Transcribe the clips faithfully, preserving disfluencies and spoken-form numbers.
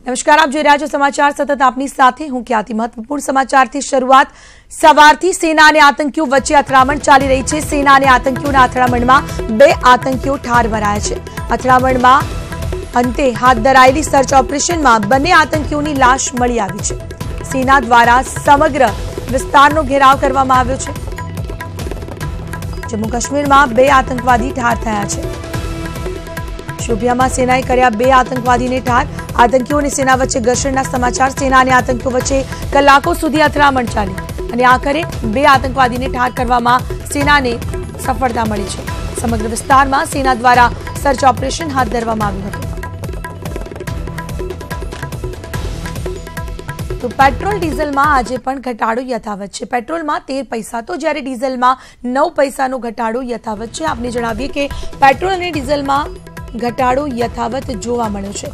નમસ્કાર, આપ જોઈ રહ્યા છો સમાચાર સતત આપની સાથે હું ખ્યાતિ। મહત્વપૂર્ણ સમાચારથી શરૂઆત। સવારથી સેના અને આતંકીઓ વચ્ચે અથડામણ ચાલી રહી છે। સેના અને આતંકીઓના અથડામણમાં બે આતંકીઓ ઠાર મરાયા છે। અથડામણમાં અંતે હાથ ધરાયેલી સર્ચ ઓપરેશનમાં બંને આતંકીઓની લાશ મળી આવી છે। સેના દ્વારા સમગ્ર વિસ્તારનો ઘેરાવ કરવામાં આવ્યો છે। જમ્મુ કાશ્મીરમાં બે આતંકવાદી ઠાર થયા છે। શોપિયામાં સેનાએ કર્યા બે આતંકવાદીને ઠાર। आतंकियों ने सेना वच्चे घर्षणना समाचार। सेना और आतंकियों वच्चे कलाकों सुधी અથડામણ ચાલી અને આખરે બે આતંકવાદીને ઠાર કરવામાં સેનાને સફળતા મળી છે। સમગ્ર વિસ્તારમાં સેના દ્વારા સર્ચ ઓપરેશન હાથ ધરવામાં આવ્યું હતું। તો પેટ્રોલ ડીઝલમાં આજે પણ ઘટાડો યથાવત છે। પેટ્રોલમાં તેર પૈસા તો જ્યારે ડીઝલમાં નવ પૈસાનો ઘટાડો યથાવત છે। આપને જણાવીએ કે પેટ્રોલ અને ડીઝલમાં ઘટાડો યથાવત જોવા મળ્યો છે।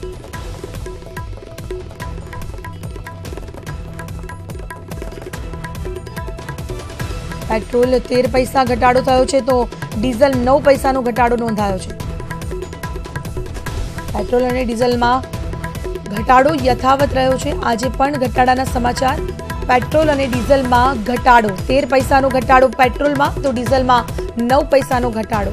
पेट्रोल तेर पैसा घटाडो थयो छे तो डीजल नौ पैसा नो घटाडो नोंधायो छे। पेट्रोल और डीजल में घटाडो यथावत रह्यो छे। आजे पण घटाडाना समाचार। पेट्रोल और डीजल में घटाडो तेर पैसा नो घटाडो पेट्रोल में तो डीजल में नौ पैसा नो घटाडो।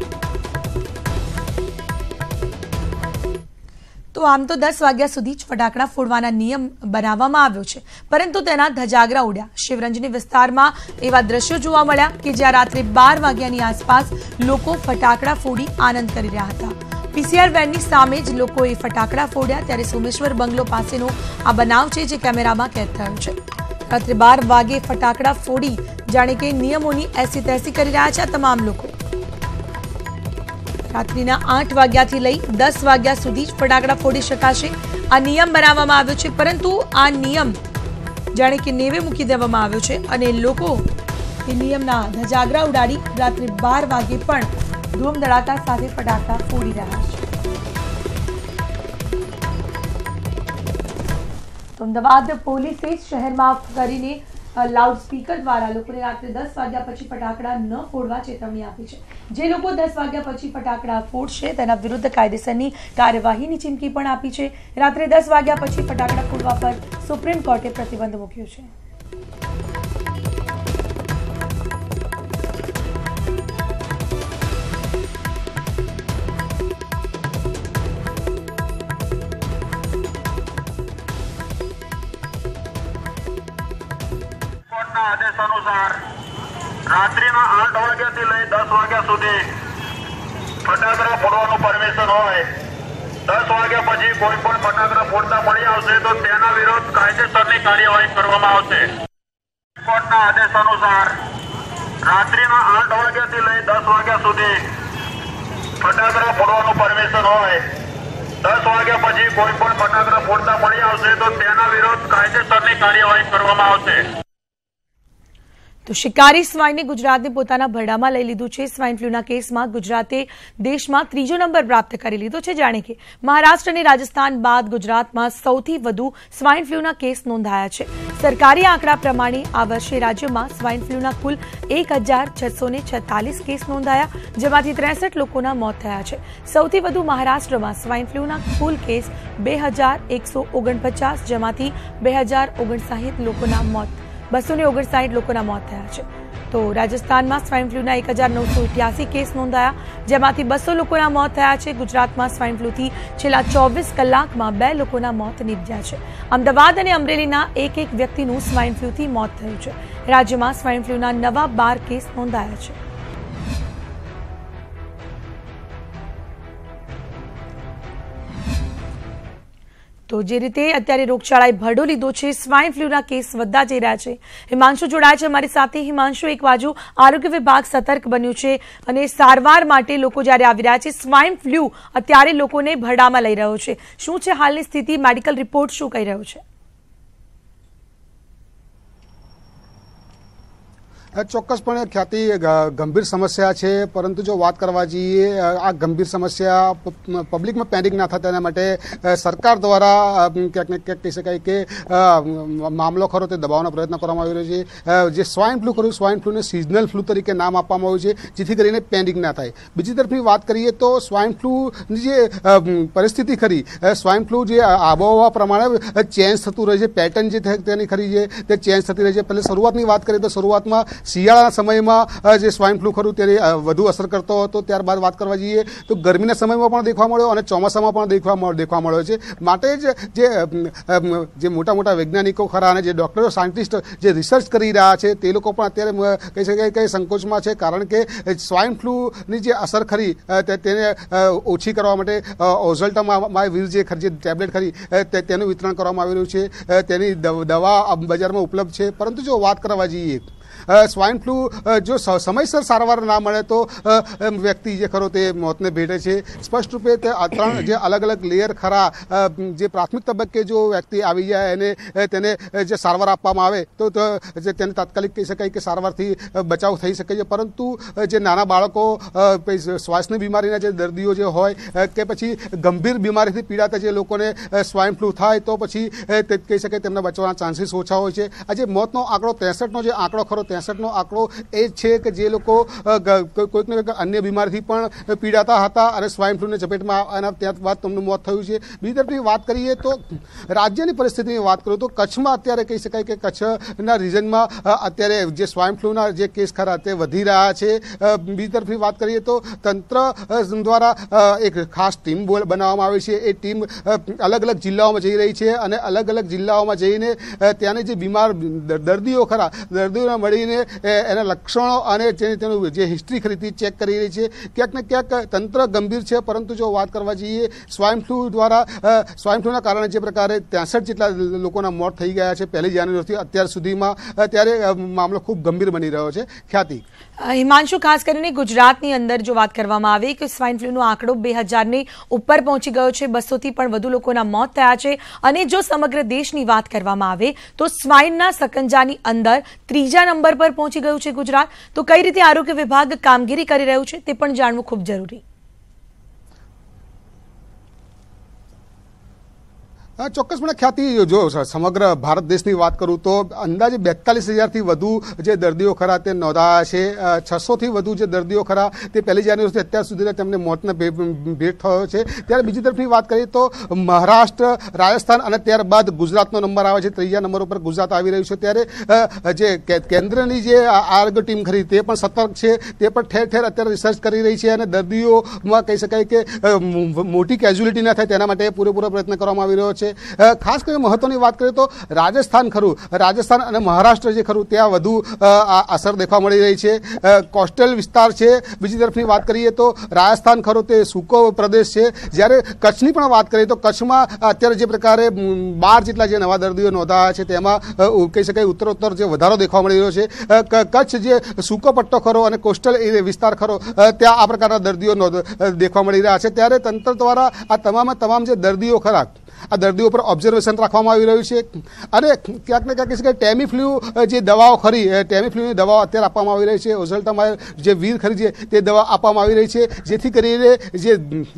तो आम तो दस वाग्या सुधी ज फटाकड़ा फोड़वाना नियम बनाववामां आव्यो छे, परंतु तेना धजागरा उड्या। शिवरंजनी विस्तारमां एवा दृश्यो जोवा मळ्या के ज्यां रात्रे बार वाग्यानी आसपास लोको फटाकड़ा फोड़ी आनंद करी रह्या हता। पीसीआर वेननी सामे ज लोकोए फटाकड़ा फोड्या त्यारे सोमेश्वर बंगलो पासेनो आ बनाव छे जे केमेरामां कैद थयो छे। रात्रे बार वागे फटाकड़ा फोड़ी जाणे के नियमोनी ऐसी तैसी करी रह्या छे तमाम लोको। रात्रिना आठ वाग्याथी लई दस वाग्या सुधी ज फटाकड़ा फोड़ी शकाशे आ नियम बनाववामां आव्यो छे, परंतु आ नियम जाणे के नेवे मूकी देवामां आव्यो छे अने लोको ए नियमना धजागरा उडाडी रात्रे बार वागे पण धूम धड़ाका साथे फटाकड़ा फोड़ी रह्या छे। तो अमदावाद पोलीसे शहेरमां करीने लाउडस्पीकर द्वारा लोकोने रात्रे दस वाग्या पछी फटाकड़ा न फोड़वा चेतवणी आपी छे। जे लोको दस वाग्या पछी फटाकड़ा फोड़शे तेना विरुद्ध कायदेसरनी कार्यवाहीनी चीमकी पण आपी छे। रात्रे दस वाग्या पछी फटाकड़ा फोड़वा पर सुप्रीम कोर्टे प्रतिबंध मूक्यो छे। आदेशानुसार रात्रिना आठ वाग्याथी लई दस वाग्या सुधी फटाकड़ा फोड़वानुं परमिशन होय। दस वाग्या पछी कोई पण फटाकड़ा फोड़ता मळी आवशे तो तेना विरुद्ध कायदेसरनी कार्यवाही करवामां आवशे। कोर्टना आदेशानुसार रात्रिना आठ वाग्याथी लई दस वाग्या सुधी फटाकड़ा फोड़वानुं परमिशन होय। दस वाग्या पछी कोई पण फटाकड़ा फोड़ता मळी आवशे तो तेना विरुद्ध कायदेसरनी कार्यवाही करवामां आवशे। तो शिकारी स्वाइने गुजरात ने पोताना भरडामां लई लीधुं छे। स्वाइन फ्लूना केसमां गुजराते देशमां त्रीजो नंबर प्राप्त करी लीधो छे। जाणे के महाराष्ट्र अने राजस्थान बाद गुजरातमां सौथी वधु स्वाइन फ्लूना केस नोंधाया छे। सरकारी आंकड़ा प्रमाणे आ वर्षे राज्यमां स्वाइन फ्लूना कुल एक हजार छसो ने छतालीस केस नोंधाया, जेमांथी त्रेसठ लोकोना मौत थया छे। सौथी वधु महाराष्ट्रमां स्वाइन फ्लूना कुल केस बे हजार एक सौ ओगणपचास, जेमांथी बे हजार ओगणसाठ लोकोना मौत बसो ने ओगणसाठ लोकोना मौत थया छे। तो राजस्थान में स्वाइन फ्लूना एक हजार नौ सौ इठ्यासी केस नोंधाया, जेमांथी बसो लोकोना मौत थया छे। गुजरात में स्वाइन फ्लूथी छेल्ला चौबीस कलाकमां बे लोकोना मौत निपज्या छे। अमदावाद अने अमरेलीना एक एक व्यक्तिनुं स्वाइन फ्लूथी मौत थयुं छे। राज्यमां स्वाइन फ्लूना नवा बार केस नोंधाया छे। तो जे रीते अत्यारे रोगचाळाए भरडो लीधो छे, स्वाइन फ्लूना केस वधता जई रह्या छे। हिमांशु जोड़ाया छे अमारी साथे। हिमांशु, एक बाजु आरोग्य विभाग सतर्क बन्युं छे अने सारवार माटे लोको ज्यारे आवी रह्या छे, स्वाइन फ्लू अत्यारे लोकोने भरडामां लई रह्यो छे। शुं छे हालनी स्थिति? मेडिकल रिपोर्ट शुं कही रह्यो छे? ચોક્કસપણે ખ્યાતિ ગંભીર સમસ્યા છે, પરંતુ જો વાત કરવા જઈએ આ ગંભીર સમસ્યા પબ્લિકમાં પેનિક ના થાય તેના માટે સરકાર દ્વારા ક્યાંક ને ક્યાંક કહી શકાય કે મામલો ખરો તે દબાવવાનો પ્રયત્ન કરવામાં આવી રહ્યો છે. જે સ્વાઇન ફ્લૂ ખરું સ્વાઇન ફ્લૂને સિઝનલ ફ્લૂ તરીકે નામ આપવામાં આવ્યું છે, જેથી કરીને પેનિક ના થાય. બીજી તરફની વાત કરીએ તો સ્વાઇન ફ્લૂની જે પરિસ્થિતિ ખરી, સ્વાઇન ફ્લૂ જે આબોહવા પ્રમાણે ચેન્જ થતું રહે છે, પેટર્ન જે તેની ખરી છે તે ચેન્જ થતી રહે છે. પહેલે શરૂઆતની વાત કરીએ તો શરૂઆતમાં શિયાળાના સમયમાં જે સ્વાઇન ફ્લૂ ખરું તે વધુ અસર કરતો હતો. ત્યારબાદ વાત કરવા જઈએ તો ગરમીના સમયમાં પણ દેખવા મળ્યો અને ચોમાસામાં પણ દેખવા દેખવા મળ્યો છે. માટે જ જે જે મોટા મોટા વૈજ્ઞાનિકો ખરા અને જે ડૉક્ટરો સાયન્ટિસ્ટ જે રિસર્ચ કરી રહ્યા છે તે લોકો પણ અત્યારે કહી શકાય કે સંકોચમાં છે, કારણ કે સ્વાઇન ફ્લૂની જે અસર ખરી તેને ઓછી કરવા માટે ઓઝલ્ટામાવીર જે ખરી ટેબ્લેટ ખરી તેનું વિતરણ કરવામાં આવી રહ્યું છે. તેની દવા બજારમાં ઉપલબ્ધ છે. પરંતુ જો વાત કરવા જઈએ સ્વાઇન ફ્લૂ જો સમયસર સારવાર ના મળે તો વ્યક્તિ જે ખરો તે મોતને ભેટે છે. સ્પષ્ટ રૂપે તે ત્રણ જે અલગ અલગ લેયર ખરા, જે પ્રાથમિક તબક્કે જો વ્યક્તિ આવી જાય અને તેને જે સારવાર આપવામાં આવે તો તેને તાત્કાલિક કહી શકાય કે સારવારથી બચાવ થઈ શકે છે. પરંતુ જે નાના બાળકો, શ્વાસની બીમારીના જે દર્દીઓ જે હોય કે પછી ગંભીર બીમારીથી પીડાતા જે લોકોને સ્વાઇન ફ્લૂ થાય તો પછી કહી શકાય તેમને બચવાના ચાન્સીસ ઓછા હોય છે. આજે મોતનો આંકડો ત્રેસઠનો જે આંકડો ખરો ત્રેસઠનો આંકડો એ છે કે જે લોકો કોઈક ને કોઈક અન્ય બીમારીથી પણ પીડાતા હતા અને સ્વાઇન ફ્લૂને ઝપેટમાં આવ્યા ત્યારબાદ તેમનું મોત થયું છે. બીજી તરફની વાત કરીએ તો રાજ્યની પરિસ્થિતિની વાત કરું તો કચ્છમાં અત્યારે કહી શકાય કે કચ્છના રિજનમાં અત્યારે જે સ્વાઇન ફ્લૂના જે કેસ ખરા તે વધી રહ્યા છે. બીજી તરફની વાત કરીએ તો તંત્ર દ્વારા એક ખાસ ટીમ બનાવવામાં આવી છે. એ ટીમ અલગ અલગ જિલ્લાઓમાં જઈ રહી છે અને અલગ અલગ જિલ્લાઓમાં જઈને ત્યાંની જે બીમાર દર્દીઓ ખરા દર્દીઓને મળીને એના લક્ષણો અને તેનું જે હિસ્ટ્રી ખરી ચેક કરી રહી છે. ક્યાંક ને ક્યાંક તંત્ર ગંભીર છે, પરંતુ જો વાત કરવા જઈએ સ્વાઇન ફ્લૂ દ્વારા સ્વાઇન ફ્લૂના કારણે જે પ્રકારે ત્રેસઠ જેટલા લોકોના મોત થઈ ગયા છે પહેલી જાન્યુઆરીથી અત્યાર સુધીમાં, ત્યારે મામલો ખૂબ ગંભીર બની રહ્યો છે. ખ્યાતિ હિમાંશુ, ખાસ કરીને ગુજરાતની અંદર જો વાત કરવામાં આવે કે સ્વાઇન ફ્લૂનો આંકડો બે હજારની ઉપર પહોંચી ગયો છે, બસોથી પણ વધુ લોકોના મોત થયા છે. અને જો સમગ્ર દેશની વાત કરવામાં આવે તો સ્વાઇનના સકંજાની અંદર ત્રીજા નંબર પર પહોંચી ગયું છે ગુજરાત. તો કઈ રીતે આરોગ્ય વિભાગ કામગીરી કરી રહ્યું છે તે પણ જાણવું ખૂબ જરૂરી. ચોક્કસપણે ખ્યાતિ, જો સમગ્ર ભારત દેશની વાત કરું તો અંદાજે બેતાલીસ હજારથી વધુ જે દર્દીઓ ખરા તે નોંધાયા છે. છસોથી વધુ જે દર્દીઓ ખરા તે પહેલી જાન્યુઆરીથી અત્યાર સુધી તેમને મોતને ભેટ થયો છે. ત્યારે બીજી તરફની વાત કરીએ તો મહારાષ્ટ્ર, રાજસ્થાન અને ત્યારબાદ ગુજરાતનો નંબર આવે છે. ત્રીજા નંબર ઉપર ગુજરાત આવી રહ્યું છે. ત્યારે જે કેન્દ્રની જે આરોગ્ય ટીમ ખરી તે પણ સતર્ક છે. તે પણ ઠેર ઠેર અત્યારે રિસર્ચ કરી રહી છે અને દર્દીઓમાં કહી શકાય કે મોટી કેઝ્યુલિટી ના થાય તેના માટે પૂરેપૂરો પ્રયત્ન કરવામાં આવી રહ્યો છે. ખાસ કરીને મહત્વની વાત કરીએ તો રાજસ્થાન ખરું, રાજસ્થાન અને મહારાષ્ટ્ર જે ખરું ત્યાં વધુ અસર દેખવા મળી રહી છે. કોસ્ટલ વિસ્તાર છે. બીજી તરફની વાત કરીએ તો રાજસ્થાન ખરું તે સૂકો પ્રદેશ છે. જ્યારે કચ્છની પણ વાત કરીએ તો કચ્છમાં અત્યારે જે પ્રકારે બાર જેટલા જે નવા દર્દીઓ નોંધાયા છે તેમાં કહી શકાય ઉત્તરોત્તર જે વધારો દેખવા મળી રહ્યો છે. કચ્છ જે સૂકો પટ્ટો ખરો અને કોસ્ટલ વિસ્તાર ખરો ત્યાં આ પ્રકારના દર્દીઓ દેખવા મળી રહ્યા છે. ત્યારે તંત્ર દ્વારા આ તમામ તમામ જે દર્દીઓ ખરા આ દર્દીઓ પર ઓબ્ઝર્વેશન રાખવામાં આવી રહ્યું છે. અને ક્યાંક ને ક્યાંક કહી શકાય ટેમીફ્લુ જે દવાઓ ખરી ટેમીફ્લુની દવાઓ અત્યારે આપવામાં આવી રહી છે. ઓઝલ્ટામાવીર જે વીર ખરી છે તે દવા આપવામાં આવી રહી છે, જેથી કરીને જે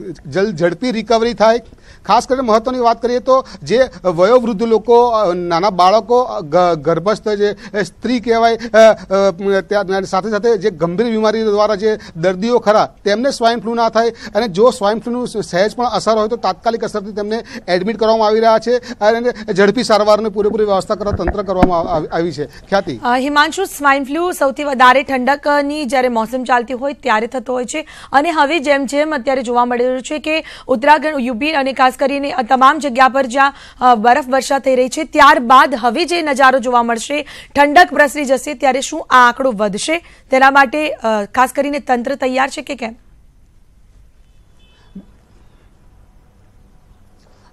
ઝડપી રિકવરી થાય. ખાસ કરીને મહત્વની વાત કરીએ તો જે વયોવૃદ્ધ લોકો, નાના બાળકો, ગર્ભસ્થ જે સ્ત્રી કહેવાય, ત્યાં સાથે સાથે જે ગંભીર બીમારી દ્વારા જે દર્દીઓ ખરા તેમને સ્વાઇન ફ્લૂ ના થાય અને જો સ્વાઇન ફ્લૂનું સહેજ પણ અસર હોય તો તાત્કાલિક અસરથી તેમને એડમિટ કરવામાં આવી રહ્યા છે અને ઝડપી સારવારની પૂરેપૂરી વ્યવસ્થા કરવા તંત્ર કરવામાં આવી છે. ખ્યાતિ, હિમાંશુ, સ્વાઇન ફ્લૂ સૌથી વધારે ઠંડકની જ્યારે મોસમ ચાલતી હોય ત્યારે થતો હોય છે અને હવે જેમ જેમ અત્યારે જોવા મળી રહ્યું છે કે ઉત્તરાખંડ, યુપી અને ખાસ કરીને તમામ જગ્યા પર જ્યાં બરફ વર્ષા થઈ રહી છે ત્યારબાદ હવે જે નજારો જોવા મળશે, ઠંડક પ્રસરી જશે, ત્યારે શું આ આંકડો વધશે? તેના માટે ખાસ કરીને તંત્ર તૈયાર છે કે કેમ?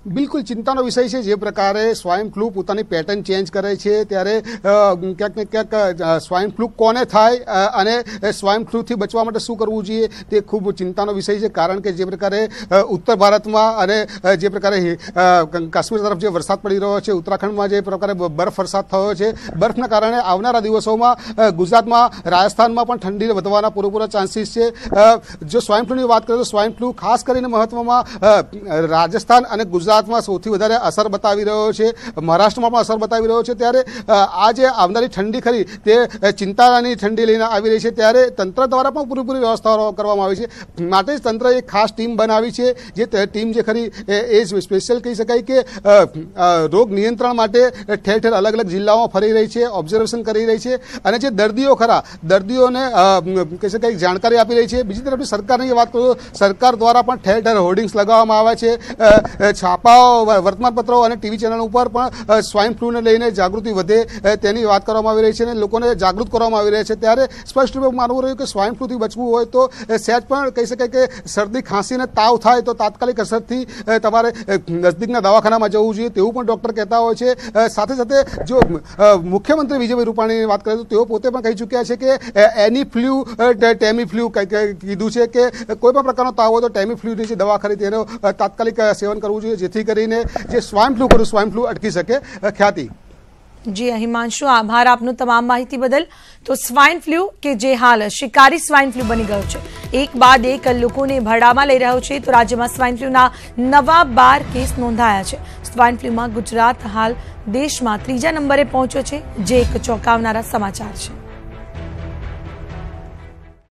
બિલકુલ ચિંતાનો વિષય છે। જે પ્રકારે સ્વાઇન ફ્લૂ પોતાની પેટર્ન ચેન્જ કરે છે ત્યારે ક્યાંક ને ક્યાંક સ્વાઇન ફ્લૂ કોને થાય અને સ્વાઇન ફ્લૂથી બચવા માટે શું કરવું જોઈએ તે ખૂબ ચિંતાનો વિષય છે। કારણ કે જે પ્રકારે ઉત્તર ભારતમાં અને જે પ્રકારે કાશ્મીર તરફ જે વરસાદ પડી રહ્યો છે, ઉત્તરાખંડમાં જે પ્રકારે બરફ વરસાદ થયો છે, બરફના કારણે આવનારા દિવસોમાં ગુજરાતમાં, રાજસ્થાનમાં પણ ઠંડી વધવાના પૂરેપૂરા ચાન્સીસ છે। જો સ્વાઇન ફ્લૂની વાત કરીએ તો સ્વાઇન ફ્લૂ ખાસ કરીને મહત્વમાં રાજસ્થાન અને ગુજરાતમાં સૌથી વધારે અસર બતાવી રહ્યો છે, મહારાષ્ટ્રમાં પણ અસર બતાવી રહ્યો છે। ત્યારે આ જે આવનારી ઠંડી ખરી તે ચિંતાની ઠંડી લઈને આવી રહી છે, ત્યારે તંત્ર દ્વારા પણ પૂરેપૂરી વ્યવસ્થાઓ કરવામાં આવી છે। માટે જ તંત્રએ એક ખાસ ટીમ બનાવી છે। જે ટીમ જે ખરી એ સ્પેશિયલ કહી શકાય કે રોગ નિયંત્રણ માટે ઠેર ઠેર અલગ અલગ જિલ્લાઓમાં ફરી રહી છે, ઓબ્ઝર્વેશન કરી રહી છે અને જે દર્દીઓ ખરા દર્દીઓને કહી શકાય જાણકારી આપી રહી છે। બીજી તરફ સરકારની વાત કરું તો સરકાર દ્વારા પણ ઠેર ઠેર હોર્ડિંગ્સ લગાવવામાં આવ્યા છે, છાપાઓ, વર્તમાનપત્રો અને ટીવી ચેનલ ઉપર પણ સ્વાઇન ફ્લૂને લઈને જાગૃતિ વધે તેની વાત કરવામાં આવી રહી છે અને લોકોને જાગૃત કરવામાં આવી રહ્યા છે। ત્યારે સ્પષ્ટ રૂપે માનવું રહ્યું કે સ્વાઇન ફ્લૂથી બચવું હોય તો સહેજ પણ કહી શકાય કે શરદી, ખાંસી અને તાવ થાય તો તાત્કાલિક અસરથી તમારે નજદીકના દવાખાનામાં જવું જોઈએ તેવું પણ ડૉક્ટર કહેતા હોય છે। સાથે સાથે જો મુખ્યમંત્રી વિજયભાઈ રૂપાણીની વાત કરીએ તો તેઓ પોતે પણ કહી ચૂક્યા છે કે એની ફ્લૂ, ટેમી ફ્લૂ કીધું છે કે કોઈ પણ પ્રકારનો તાવ હોય તો ટેમી ફ્લૂની જે દવા ખરી તેનો તાત્કાલિક સેવન કરવું જોઈએ, જેથી કરીને જે સ્વાઇન ફ્લૂ કરું સ્વાઇન ફ્લૂ અટકી શકે। ખ્યાતિ જી હિમાંશુ, આભાર આપનો તમામ માહિતી બદલ। તો સ્વાઇન ફ્લૂ કે જે હાલ શિકારી સ્વાઇન ફ્લૂ બની ગયો છે, એક બાદ એક લોકોને ભરડામાં લઈ રહ્યો છે, તો રાજ્યમાં સ્વાઇન ફ્લૂના નવા બાર કેસ નોંધાયા છે। સ્વાઇન ફ્લૂમાં ગુજરાત હાલ દેશમાં ત્રીજા નંબરે પહોંચ્યો છે, જે એક ચોંકાવનારા સમાચાર છે।